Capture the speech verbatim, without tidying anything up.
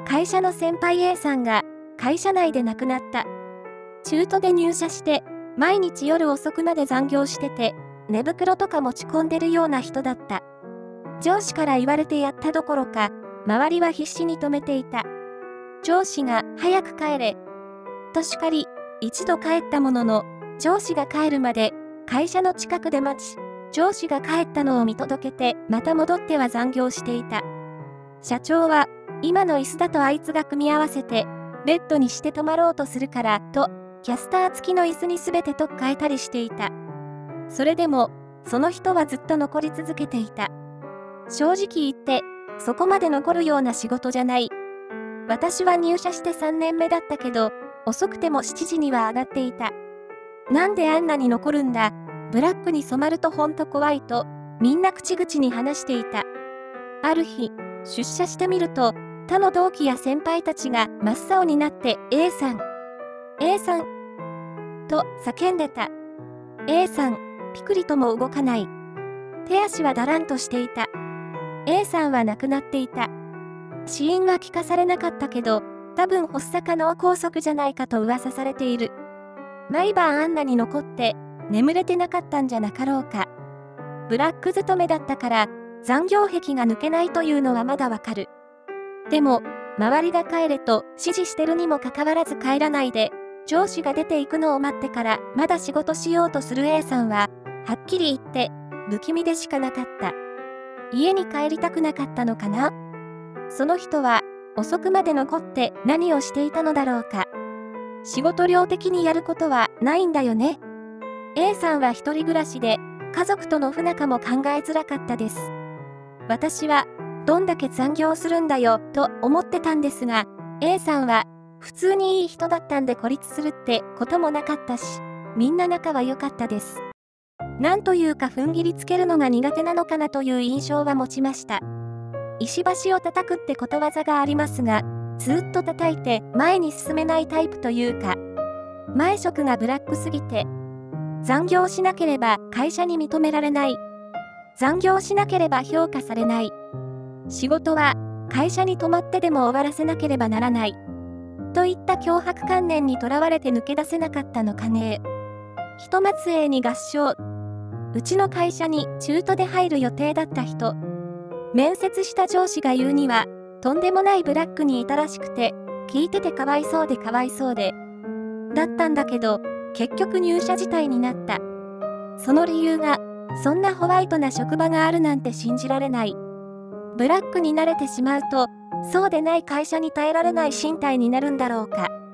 会社の先輩 A さんが会社内で亡くなった。中途で入社して、毎日夜遅くまで残業してて、寝袋とか持ち込んでるような人だった。上司から言われてやったどころか、周りは必死に止めていた。上司が早く帰れ。と叱り、一度帰ったものの、上司が帰るまで会社の近くで待ち、上司が帰ったのを見届けてまた戻っては残業していた。社長は、今の椅子だとあいつが組み合わせて、ベッドにして泊まろうとするから、と、キャスター付きの椅子にすべてと変えたりしていた。それでも、その人はずっと残り続けていた。正直言って、そこまで残るような仕事じゃない。私は入社してさんねんめだったけど、遅くてもしちじには上がっていた。なんであんなに残るんだ、ブラックに染まるとほんと怖いと、みんな口々に話していた。ある日、出社してみると、他の同期や先輩たちが真っ青になって A さん、A さん、と叫んでた。A さん、ピクリとも動かない。手足はだらんとしていた。A さんは亡くなっていた。死因は聞かされなかったけど、多分発作脳梗塞じゃないかと噂されている。毎晩あんなに残って、眠れてなかったんじゃなかろうか。ブラック勤めだったから、残業癖が抜けないというのはまだわかる。でも、周りが帰れと指示してるにもかかわらず帰らないで、上司が出ていくのを待ってからまだ仕事しようとする A さんは、はっきり言って、不気味でしかなかった。家に帰りたくなかったのかな？その人は、遅くまで残って何をしていたのだろうか。仕事量的にやることはないんだよね。A さんは一人暮らしで、家族との不仲も考えづらかったです。私は、どんだけ残業するんだよ、と思ってたんですが、A さんは、普通にいい人だったんで孤立するってこともなかったし、みんな仲は良かったです。なんというか踏ん切りつけるのが苦手なのかなという印象は持ちました。石橋を叩くってことわざがありますが、ずっと叩いて前に進めないタイプというか、前職がブラックすぎて、残業しなければ会社に認められない。残業しなければ評価されない。仕事は会社に泊まってでも終わらせなければならない。といった強迫観念にとらわれて抜け出せなかったのかね。ひとまつ A に合唱。うちの会社に中途で入る予定だった人。面接した上司が言うには、とんでもないブラックにいたらしくて、聞いててかわいそうでかわいそうで。だったんだけど、結局入社辞退になった。その理由が、そんなホワイトな職場があるなんて信じられない。ブラックに慣れてしまうと、そうでない会社に耐えられない身体になるんだろうか。